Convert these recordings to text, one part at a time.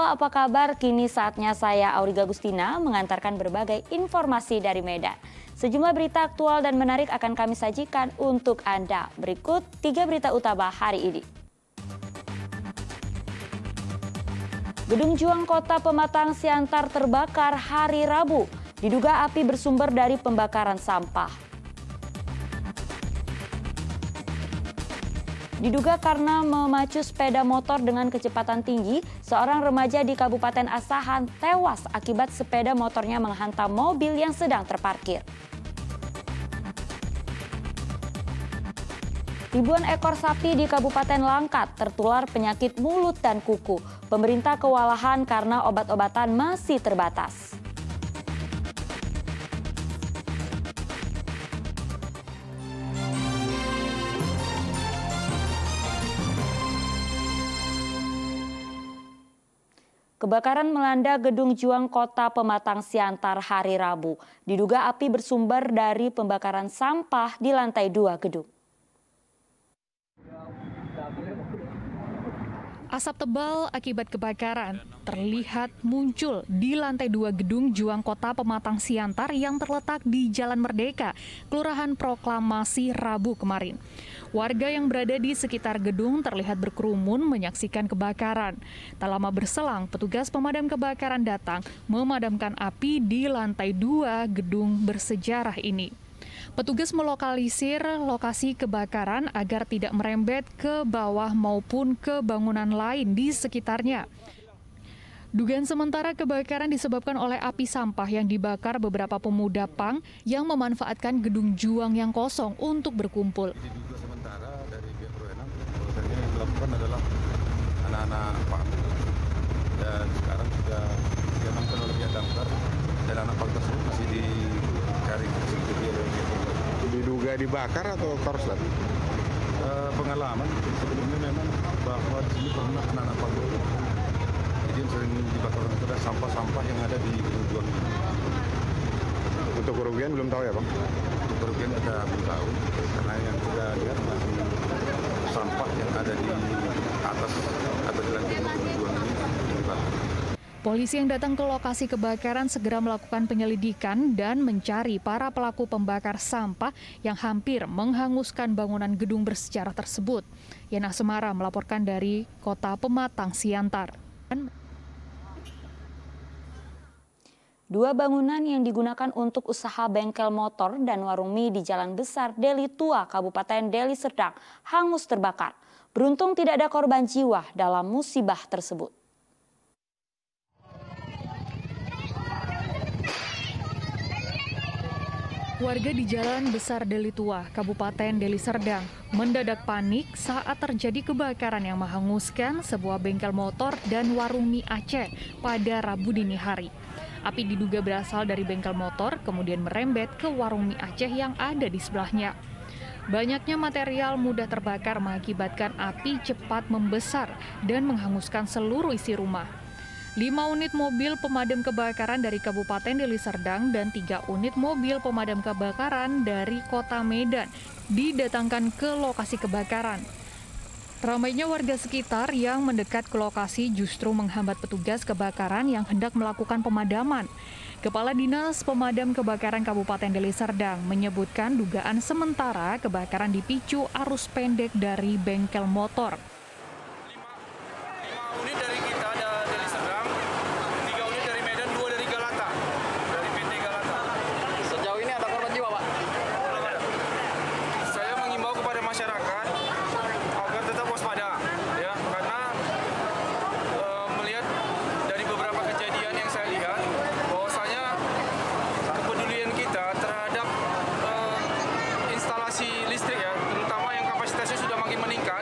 apa kabar? Kini saatnya saya, Auriga Gustina, mengantarkan berbagai informasi dari Medan. Sejumlah berita aktual dan menarik akan kami sajikan untuk Anda. Berikut 3 berita utama hari ini. Gedung Juang Kota Pematang Siantar terbakar hari Rabu. Diduga api bersumber dari pembakaran sampah. Diduga karena memacu sepeda motor dengan kecepatan tinggi, seorang remaja di Kabupaten Asahan tewas akibat sepeda motornya menghantam mobil yang sedang terparkir. Ribuan ekor sapi di Kabupaten Langkat tertular penyakit mulut dan kuku. Pemerintah kewalahan karena obat-obatan masih terbatas. Kebakaran melanda Gedung Juang Kota Pematang Siantar hari Rabu. Diduga api bersumber dari pembakaran sampah di lantai 2 gedung. Asap tebal akibat kebakaran terlihat muncul di lantai 2 Gedung Juang Kota Pematang Siantar yang terletak di Jalan Merdeka, Kelurahan Proklamasi, Rabu kemarin. Warga yang berada di sekitar gedung terlihat berkerumun menyaksikan kebakaran. Tak lama berselang, petugas pemadam kebakaran datang memadamkan api di lantai 2 gedung bersejarah ini. Petugas melokalisir lokasi kebakaran agar tidak merembet ke bawah maupun ke bangunan lain di sekitarnya. Dugaan sementara kebakaran disebabkan oleh api sampah yang dibakar beberapa pemuda PANG yang memanfaatkan gedung Juang yang kosong untuk berkumpul. Diduga sementara dari pihak berwenang, bahwasannya yang dilakukan adalah anak-anak PANG dan sekarang sudah diamankan oleh pihak damkar dan anak PANG tersebut masih dicari. Diduga dibakar atau korslet? Pengalaman sebelumnya memang bahwa di sini pernah anak-anak PANG jadi yang sering dibakar itu adalah sampah-sampah yang ada di gedung Juang ini. Untuk kerugian belum tahu ya Bang? Untuk kerugian kita belum tahu karena yang kita lihat masih sampah yang ada di atas atau di lantai gedung Juang ini dibakar. Polisi yang datang ke lokasi kebakaran segera melakukan penyelidikan dan mencari para pelaku pembakar sampah yang hampir menghanguskan bangunan gedung bersejarah tersebut. Yana Semara melaporkan dari Kota Pematang Siantar. 2 bangunan yang digunakan untuk usaha bengkel motor dan warung mie di Jalan Besar Deli Tua, Kabupaten Deli Serdang, hangus terbakar. Beruntung tidak ada korban jiwa dalam musibah tersebut. Warga di Jalan Besar Deli Tua, Kabupaten Deli Serdang, mendadak panik saat terjadi kebakaran yang menghanguskan sebuah bengkel motor dan warung mie Aceh pada Rabu dini hari. Api diduga berasal dari bengkel motor, kemudian merembet ke warung mie Aceh yang ada di sebelahnya. Banyaknya material mudah terbakar mengakibatkan api cepat membesar dan menghanguskan seluruh isi rumah. 5 unit mobil pemadam kebakaran dari Kabupaten Deli Serdang dan 3 unit mobil pemadam kebakaran dari Kota Medan didatangkan ke lokasi kebakaran. Ramainya warga sekitar yang mendekat ke lokasi justru menghambat petugas kebakaran yang hendak melakukan pemadaman. Kepala Dinas Pemadam Kebakaran Kabupaten Deli Serdang menyebutkan dugaan sementara kebakaran dipicu arus pendek dari bengkel motor. 5 unit dari kita dari Serdang, 3 unit dari Medan, 2 dari Galata, dari PT Galata. Sejauh ini ada korban jiwa, Pak? Saya mengimbau kepada masyarakat agar tetap waspada, ya, karena melihat dari beberapa kejadian yang saya lihat, bahwasanya kepedulian kita terhadap instalasi listrik, ya, terutama yang kapasitasnya sudah makin meningkat.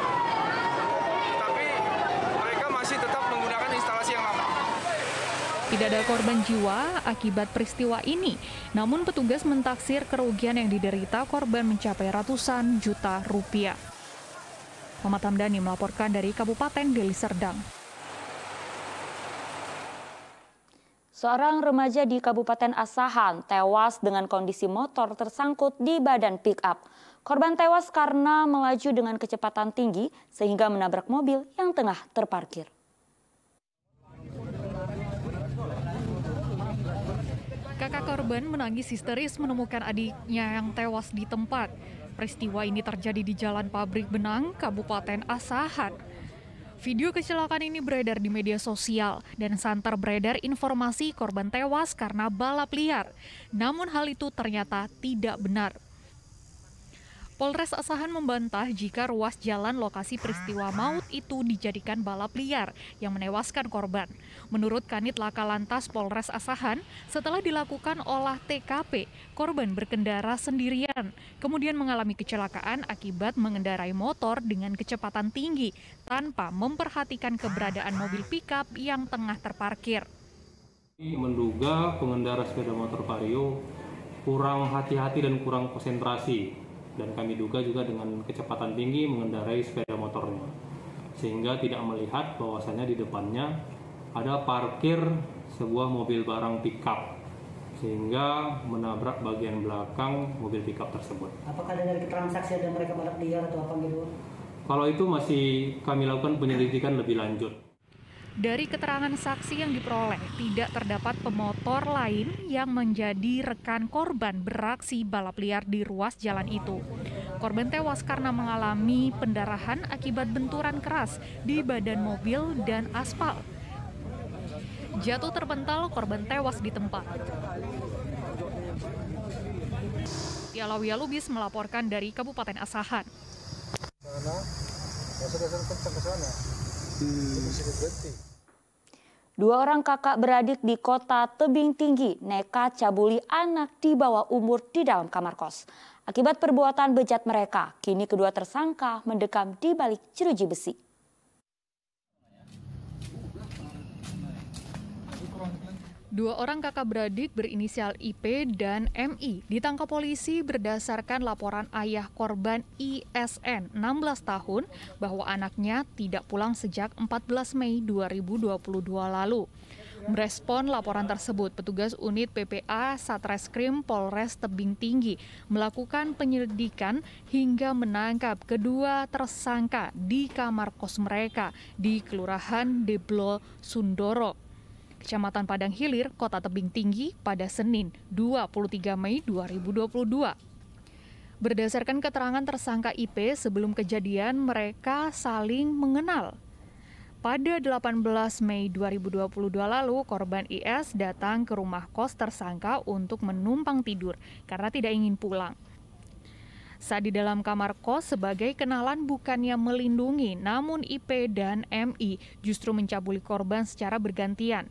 Tidak ada korban jiwa akibat peristiwa ini, namun petugas mentaksir kerugian yang diderita korban mencapai ratusan juta rupiah. Muhammad Hamdani melaporkan dari Kabupaten Deli Serdang. Seorang remaja di Kabupaten Asahan tewas dengan kondisi motor tersangkut di badan pick-up. Korban tewas karena melaju dengan kecepatan tinggi sehingga menabrak mobil yang tengah terparkir. Kakak korban menangis histeris menemukan adiknya yang tewas di tempat. Peristiwa ini terjadi di Jalan Pabrik Benang, Kabupaten Asahan. Video kecelakaan ini beredar di media sosial dan santer beredar informasi korban tewas karena balap liar. Namun hal itu ternyata tidak benar. Polres Asahan membantah jika ruas jalan lokasi peristiwa maut itu dijadikan balap liar yang menewaskan korban. Menurut Kanit Laka Lantas Polres Asahan, setelah dilakukan olah TKP, korban berkendara sendirian, kemudian mengalami kecelakaan akibat mengendarai motor dengan kecepatan tinggi tanpa memperhatikan keberadaan mobil pickup yang tengah terparkir. Menduga pengendara sepeda motor Vario kurang hati-hati dan kurang konsentrasi. Dan kami duga juga dengan kecepatan tinggi mengendarai sepeda motornya, sehingga tidak melihat bahwasannya di depannya ada parkir sebuah mobil barang pickup, sehingga menabrak bagian belakang mobil pickup tersebut. Apakah dari keterangan saksi ada mereka balap liar atau apa gitu? Kalau itu masih kami lakukan penyelidikan lebih lanjut. Dari keterangan saksi yang diperoleh, tidak terdapat pemotor lain yang menjadi rekan korban beraksi balap liar di ruas jalan itu. Korban tewas karena mengalami pendarahan akibat benturan keras di badan mobil dan aspal. Jatuh terpental, korban tewas di tempat. Tialawia Lubis melaporkan dari Kabupaten Asahan. Dua orang kakak beradik di Kota Tebing Tinggi nekat cabuli anak di bawah umur di dalam kamar kos. Akibat perbuatan bejat mereka, kini kedua tersangka mendekam di balik jeruji besi. Dua orang kakak beradik berinisial IP dan MI ditangkap polisi berdasarkan laporan ayah korban ISN 16 tahun bahwa anaknya tidak pulang sejak 14 Mei 2022 lalu. Merespon laporan tersebut, petugas unit PPA Satreskrim Polres Tebing Tinggi melakukan penyelidikan hingga menangkap kedua tersangka di kamar kos mereka di Kelurahan Deblo, Sundoro, Kecamatan Padang Hilir, Kota Tebing Tinggi pada Senin 23 Mei 2022. Berdasarkan keterangan tersangka IP, sebelum kejadian mereka saling mengenal. Pada 18 Mei 2022 lalu, korban IS datang ke rumah kos tersangka untuk menumpang tidur karena tidak ingin pulang. Saat di dalam kamar kos, sebagai kenalan bukannya melindungi, namun IP dan MI justru mencabuli korban secara bergantian.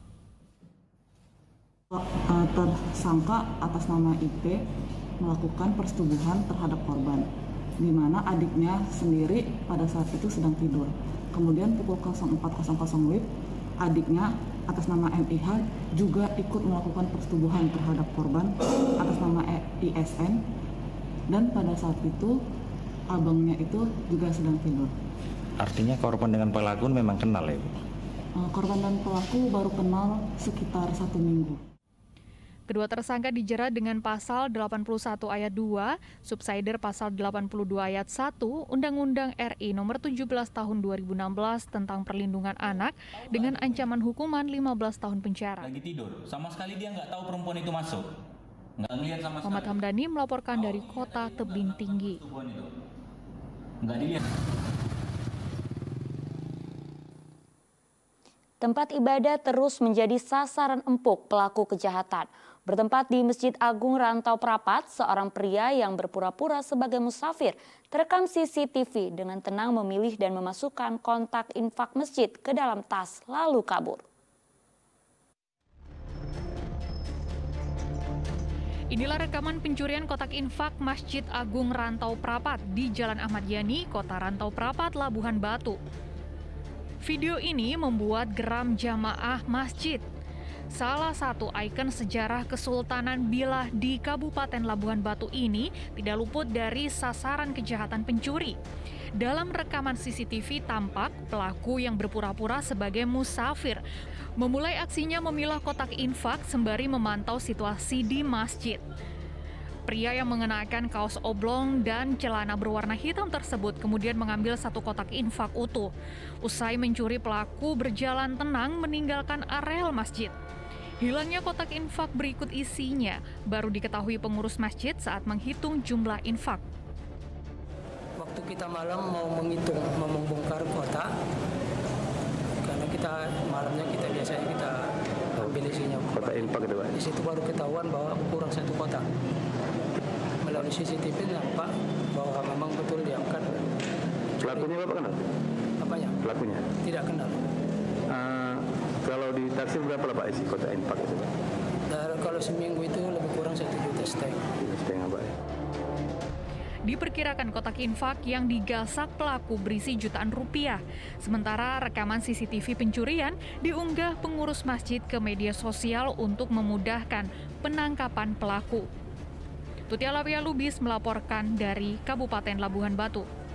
Tersangka atas nama IP melakukan persetubuhan terhadap korban, di mana adiknya sendiri pada saat itu sedang tidur. Kemudian pukul 04.00 WIB, adiknya atas nama MIH juga ikut melakukan persetubuhan terhadap korban atas nama ISN, dan pada saat itu abangnya itu juga sedang tidur. Artinya korban dengan pelaku memang kenal ya? Korban dan pelaku baru kenal sekitar 1 minggu. Kedua tersangka dijerat dengan pasal 81 ayat 2, subsider pasal 82 ayat 1, Undang-Undang RI nomor 17 tahun 2016 tentang perlindungan anak dengan ancaman hukuman 15 tahun penjara. Lagi tidur, sama sekali dia nggak tahu perempuan itu masuk. Nggak ngelihat sama sekali. Muhammad Hamdani melaporkan dari Kota Tebing Tinggi. Nggak dilihat. Tempat ibadah terus menjadi sasaran empuk pelaku kejahatan. Bertempat di Masjid Agung Rantau Prapat, seorang pria yang berpura-pura sebagai musafir terekam CCTV dengan tenang memilih dan memasukkan kontak infak masjid ke dalam tas lalu kabur. Inilah rekaman pencurian kotak infak Masjid Agung Rantau Prapat di Jalan Ahmad Yani, Kota Rantau Prapat, Labuhan Batu. Video ini membuat geram jamaah masjid. Salah satu ikon sejarah Kesultanan Bilah di Kabupaten Labuhan Batu ini tidak luput dari sasaran kejahatan pencuri. Dalam rekaman CCTV tampak pelaku yang berpura-pura sebagai musafir memulai aksinya memilah kotak infak sembari memantau situasi di masjid. Pria yang mengenakan kaos oblong dan celana berwarna hitam tersebut kemudian mengambil satu kotak infak utuh. Usai mencuri, pelaku berjalan tenang meninggalkan areal masjid. Hilangnya kotak infak berikut isinya baru diketahui pengurus masjid saat menghitung jumlah infak. Waktu kita malam mau menghitung, mau membongkar kotak, karena kita malamnya biasanya kita ambil isinya. Kotak infak itu, Pak? Di situ baru ketahuan bahwa kurang 1 kotak. Melalui CCTV nampak bahwa memang betul diangkat. Pelakunya Bapak kenal? Apanya? Pelakunya? Tidak kenal. Kalau ditaksir berapa lah Pak isi kotak infak itu, Pak? Kalau seminggu itu lebih kurang 1,5 juta. 1,5 juta, Pak ya. Diperkirakan kotak infak yang digasak pelaku berisi jutaan rupiah. Sementara rekaman CCTV pencurian diunggah pengurus masjid ke media sosial untuk memudahkan penangkapan pelaku. Tuti Alawiyah Lubis melaporkan dari Kabupaten Labuhan Batu.